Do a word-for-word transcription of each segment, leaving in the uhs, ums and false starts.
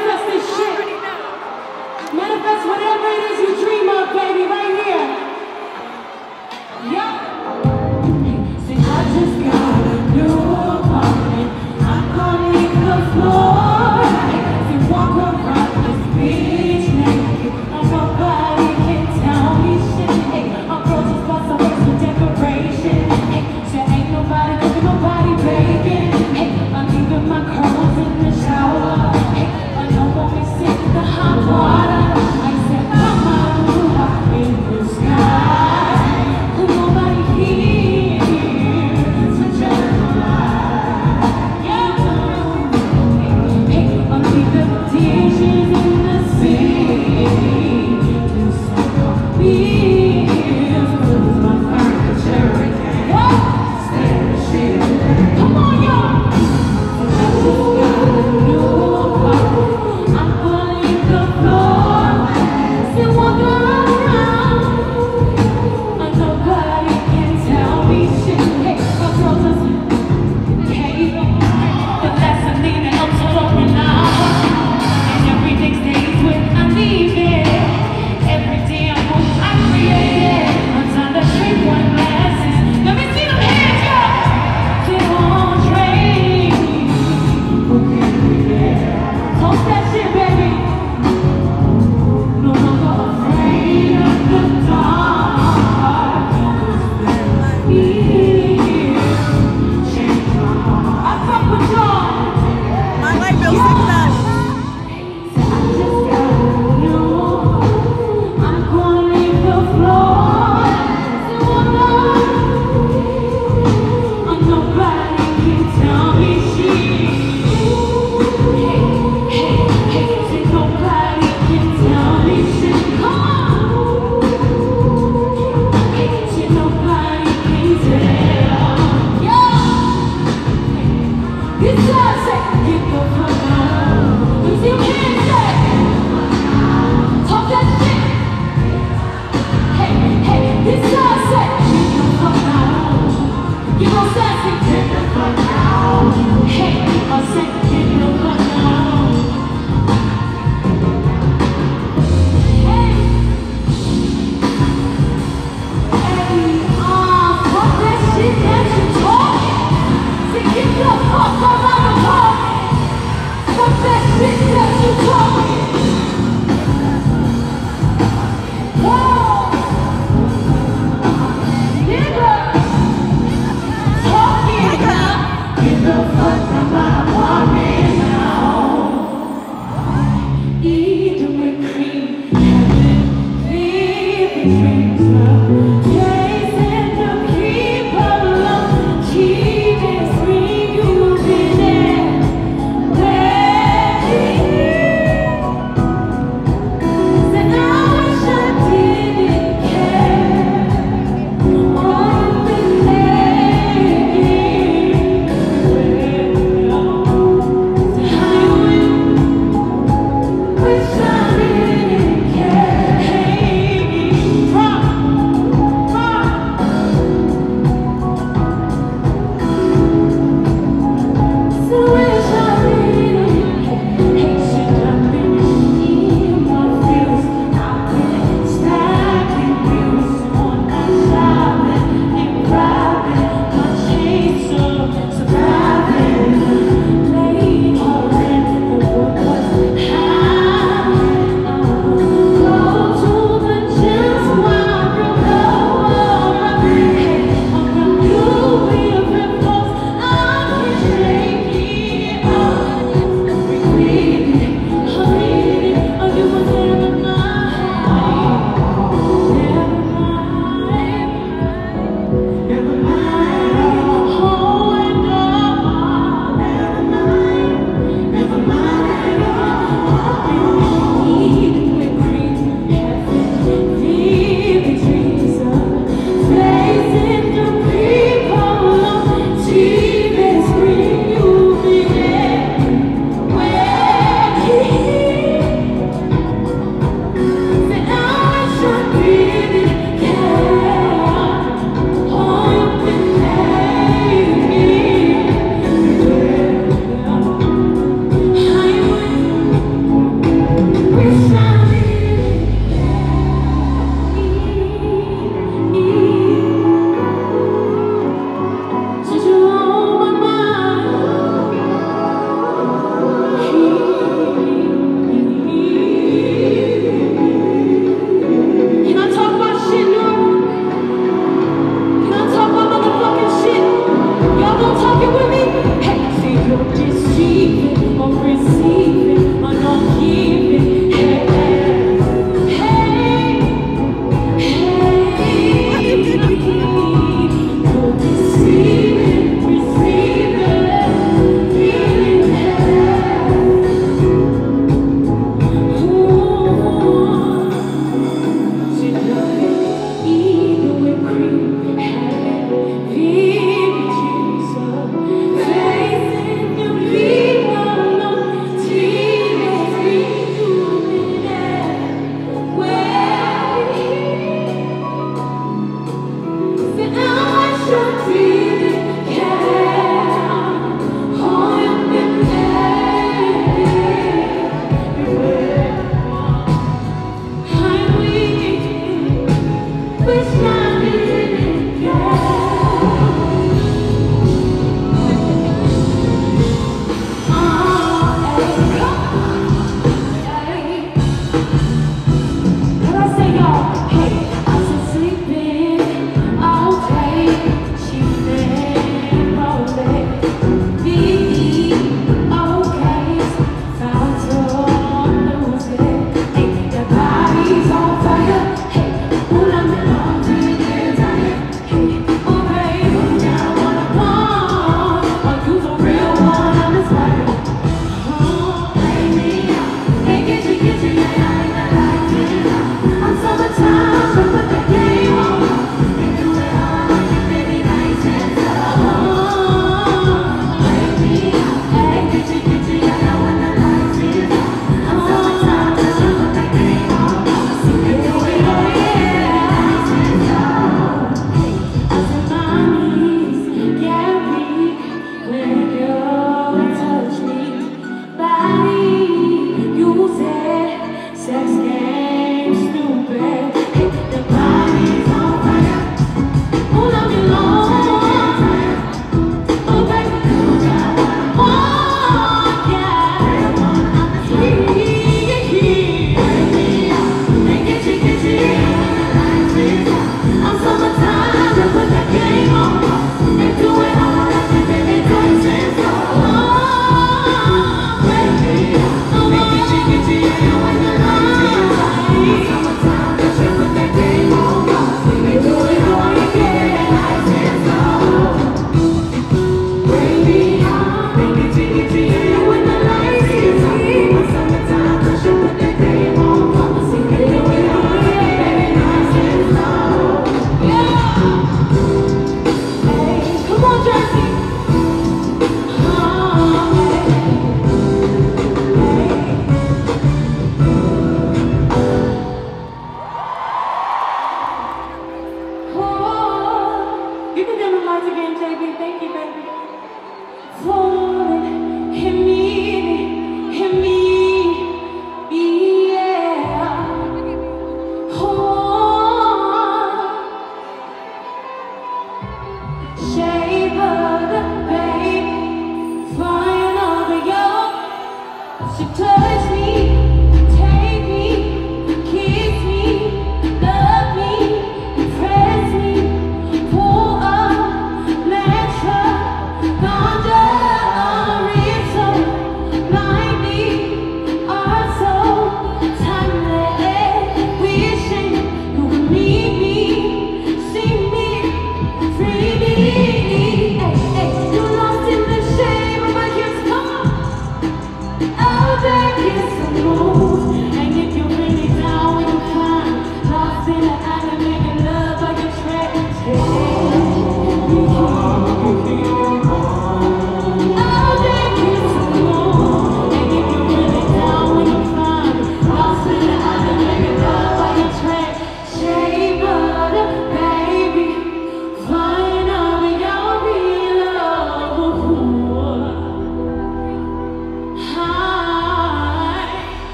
manifest this shit. Manifest whatever it is you dream of, baby, right here. Yup. See, I just got a new apartment. I'm gonna leave the floor. See, walk around this beach naked. And nobody can tell me shit. Hey, my girl just bought some extra decoration. Hey, so ain't nobody cooking, nobody baking. Hey, I'm leaving my curls in the shower. Hey, I don't want me sit in the hot water. I said, come on, up in the sky. There's nobody here to justify. Yeah. Hey, I'm leaving the dishes in the sink. Do some bills, cause my furniture again. What? Stay the shit. Come on, y'all. I just got a new apartment. I'm gonna leave the floor. Sit walk around. And nobody can tell me shit. Hey, my girl just came on. But that's a thing that I'm so over now. And everything stays when I leave it. Every damn move I created. I'm time to drink one glasses. Let me see them hands, y'all. Sit on train. Toast that shit, baby. No longer afraid of the dark. 'Cause here, change my heart. I fuck with y'all. My light bill six nine. So I just got you. I'm gonna leave the floor. So walk on. And nobody can tell me shit. Hey, hey.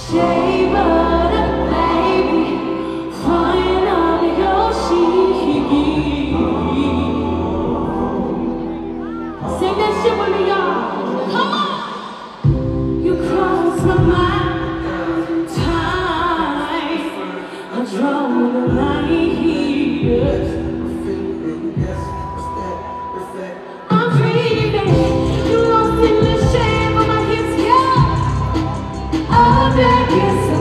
Shea butter, baby, flying on your sheet. Sing that shit with me, y'all. Come on. You cross my mind, time. I draw the line here. I'm free, baby. You lost in the shame of my hips, yeah. Oh, that is